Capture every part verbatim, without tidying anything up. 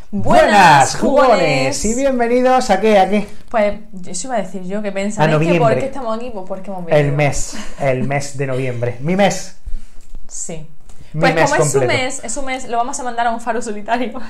Buenas, jugones, y bienvenidos a qué, a qué. Pues eso iba a decir yo, que pensáis que por qué estamos aquí, pues porque hemos venido. El mes, el mes de noviembre, mi mes. Sí. Mi pues mes como completo. es su mes, es su mes, lo vamos a mandar a un faro solitario.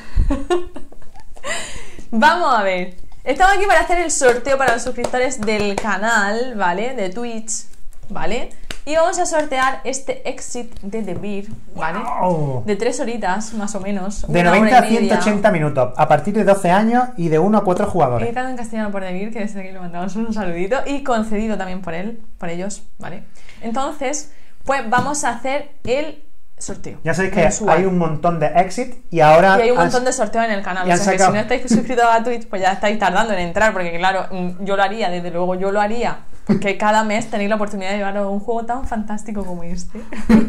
Vamos a ver. Estamos aquí para hacer el sorteo para los suscriptores del canal, ¿vale? De Twitch, ¿vale? Y vamos a sortear este Exit de The Beer, ¿vale? Wow. De tres horitas, más o menos. De noventa a ciento ochenta minutos, a partir de doce años y de uno a cuatro jugadores. Editado en castellano por The Beer, que desde aquí le mandamos un saludito. Y concedido también por él, por ellos, ¿vale? Entonces, pues vamos a hacer el sorteo. Ya sabéis que mensual. Hay un montón de Exit y ahora... Y hay un montón de sorteos en el canal. O sea, que si no estáis suscritos a Twitch, pues ya estáis tardando en entrar, porque claro, yo lo haría, desde luego yo lo haría. Porque cada mes tenéis la oportunidad de llevaros un juego tan fantástico como este.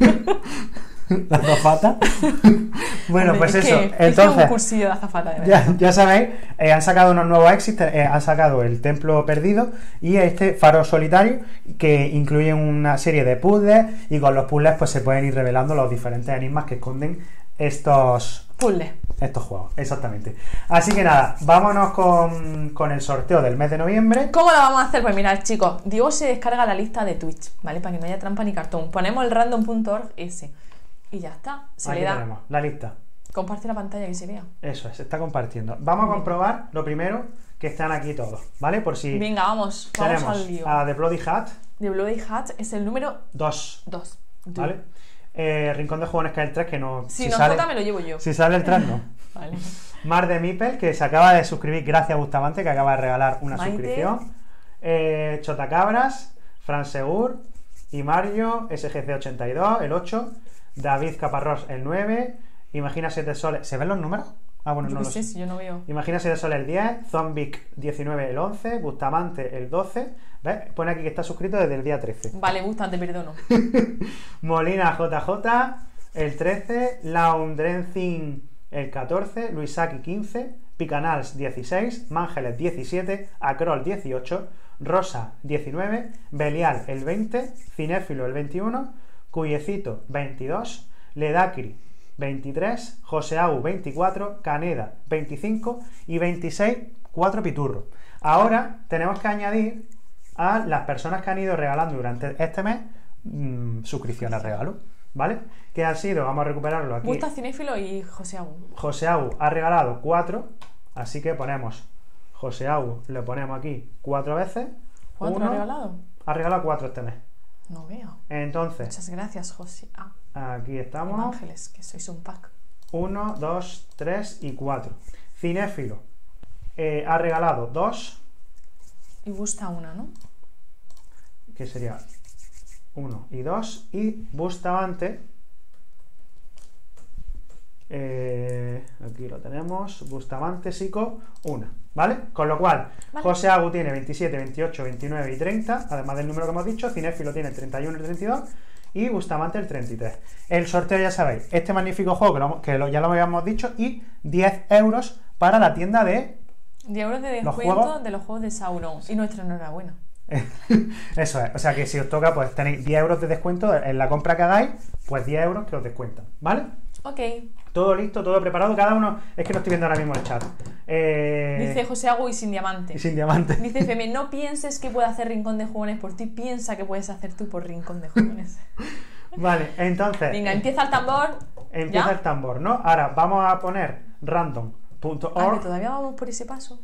¿La azafata? Bueno, Hombre, pues es eso. Que Entonces, un cursillo de azafata, de verdad. Ya, ya sabéis, eh, han sacado unos nuevos Exit, eh, han sacado el Templo Perdido y este Faro Solitario, que incluyen una serie de puzzles, y con los puzzles pues se pueden ir revelando los diferentes enigmas que esconden estos... Puzzle. Estos juegos, exactamente. Así que nada, vámonos con, con el sorteo del mes de noviembre. ¿Cómo lo vamos a hacer? Pues mirad, chicos, Diego se descarga la lista de Twitch, ¿vale? Para que no haya trampa ni cartón. Ponemos el random punto org ese y ya está. Se Aquí le da. tenemos la lista. Comparte la pantalla que se vea. Eso es, se está compartiendo. Vamos a comprobar lo primero que están aquí todos, ¿vale? Por si... Venga, vamos, vamos tenemos al lío. a The Bloody Hat. The Bloody Hat es el número dos. dos. ¿Vale? Eh, Rincón de Jugones, que es el tres, que no... Si, si no sale, jota, me lo llevo yo. Si sale el tres, no. Vale. Mar de Mipel, que se acaba de suscribir, gracias a Bustamante, que acaba de regalar una Maite. suscripción. Eh, Chotacabras, Fran Segur, y Mario, S G C ochenta y dos, el ocho, David Caparrós, el nueve, Imagina siete soles. ¿Se ven los números? Ah, bueno, Yo no qué lo sé, sé. si yo no veo. Imagina siete soles, el diez, Zombic diecinueve, el once, Bustamante, el doce. ¿Ves? Pone aquí que está suscrito desde el día trece. Vale, Bustamante, te perdono. Molina J J, el trece, Laundrenzin, el catorce, Luisaki, quince, Picanals, dieciséis, Mángeles, diecisiete, Acrol, dieciocho, Rosa, diecinueve, Belial, el veinte, Cinéfilo, el veintiuno, Cuyecito, veintidós, Ledacri, veintitrés, Joseau, veinticuatro, Caneda, veinticinco y veintiséis, cuatro Piturro. Ahora tenemos que añadir a las personas que han ido regalando durante este mes mmm, suscripciones regalo, ¿vale? Que han sido, vamos a recuperarlo aquí. Gusta Cinéfilo y Joseau. Joseau ha regalado cuatro, así que ponemos Joseau, le ponemos aquí cuatro veces. ¿Cuánto Uno, ha regalado? Ha regalado cuatro este mes. No veo. Entonces, muchas gracias, José. Ah, aquí estamos. Ángeles, que sois un pack. uno, dos, tres y cuatro. Cinéfilo eh, ha regalado dos. Y gusta una, ¿no? Que sería uno y dos. Y Bustamante, eh, aquí lo tenemos, Bustamante Psico, una, ¿vale? Con lo cual, vale. José Agu tiene veintisiete, veintiocho, veintinueve y treinta, además del número que hemos dicho. Cinéfilo tiene el treinta y uno y el treinta y dos, y Bustamante el treinta y tres. El sorteo, ya sabéis, este magnífico juego que, lo, que lo, ya lo habíamos dicho, y diez euros para la tienda de... diez euros de descuento de los juegos de Sauron. Y nuestra enhorabuena. Eso es, o sea que si os toca, pues tenéis diez euros de descuento en la compra que hagáis, pues diez euros que os descuentan, ¿vale? Ok. Todo listo, todo preparado, cada uno... Es que no estoy viendo ahora mismo el chat. Eh... Dice José Agu y sin diamante. Y sin diamante. Dice Feme, no pienses que puede hacer Rincón de Jugones por ti, piensa que puedes hacer tú por Rincón de Jugones. Vale, entonces... Venga, empieza el tambor. Empieza ¿Ya? el tambor, ¿no? Ahora vamos a poner random punto org. Ah, que todavía vamos por ese paso.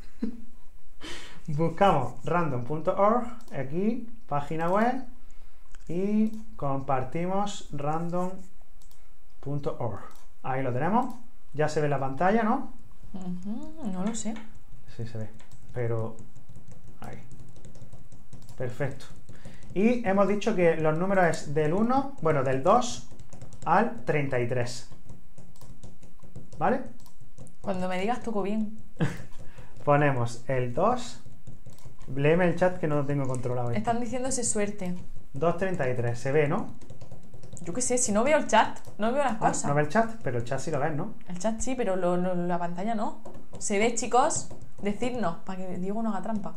Buscamos random punto org, aquí, página web, y compartimos random punto org. Ahí lo tenemos. Ya se ve la pantalla, ¿no? Uh-huh, no lo sé. Sí se ve, pero ahí. Perfecto. Y hemos dicho que los números es del uno, bueno, del dos al treinta y tres. ¿Vale? Cuando me digas toco bien. Ponemos el dos. Léeme el chat que no lo tengo controlado. Esto. Están diciéndose suerte. dos treinta y tres, se ve, ¿no? Yo qué sé, si no veo el chat, no veo las Ah, cosas. no ve el chat, pero el chat sí lo ves, ¿no? El chat sí, pero lo, lo, la pantalla no. ¿Se ve, chicos? Decidnos, para que Diego no haga trampa.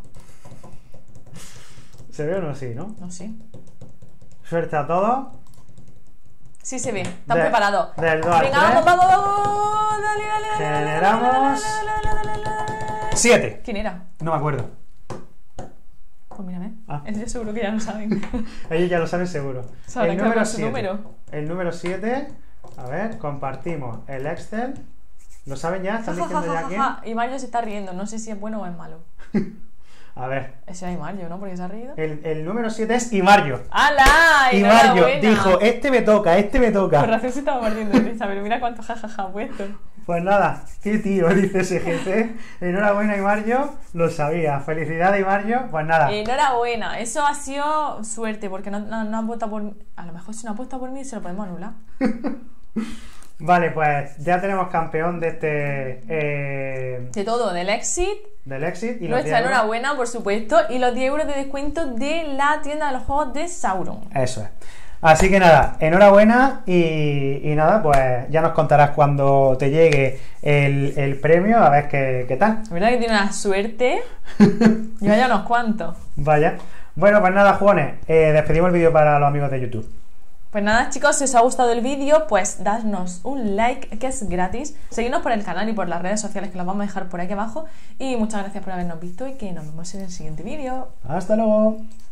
¿Se ve o no? Sí, ¿no? No sé. Suerte a todos. Sí se ve. ¿Están De- preparados? del dos al Venga, tres. vamos, vamos, vamos. Dale, dale, dale, dale, Generamos dale, dale, dale, dale, dale, dale. siete. ¿Quién era? No me acuerdo. Pues mírame. Ah. Ellos seguro que ya lo saben. Ellos ya lo saben seguro. Saben El que número es su siete. número. El número siete. A ver, compartimos el Excel. ¿Lo saben ya? ¿Están Ja, ja, diciendo ja, ya ja, quién? ja. Y Mario se está riendo. No sé si es bueno o es malo. A ver. Ese es Mario, ¿no? Porque se ha reído. El, el número siete es Imario. ¡Hala! Imario Enhorabuena. dijo, este me toca, este me Por toca. razón se estaba mordiendo de risa, pero mira cuánto jajaja ha puesto. Pues nada, qué tío, dice ese jefe. Enhorabuena, Imario, lo sabía. Felicidades, Imario. Pues nada. Enhorabuena, eso ha sido suerte, porque no, no, no han votado por mí. A lo mejor si no han votado por mí se lo podemos anular. Vale, pues ya tenemos campeón de este. Eh, De todo, del Exit, del Exit y los nuestra diez euros. enhorabuena, por supuesto, y los diez euros de descuento de la tienda de los juegos de Sauron. Eso es. Así que nada, enhorabuena y, y nada, pues ya nos contarás cuando te llegue el, el premio, a ver qué, qué tal. La verdad que tiene una suerte. Yo ya unos cuantos. Vaya. Bueno, pues nada, jugones, eh, despedimos el vídeo para los amigos de YouTube. Pues nada, chicos, si os ha gustado el vídeo, pues dadnos un like, que es gratis. Seguidnos por el canal y por las redes sociales, que los vamos a dejar por aquí abajo. Y muchas gracias por habernos visto y que nos vemos en el siguiente vídeo. Hasta luego.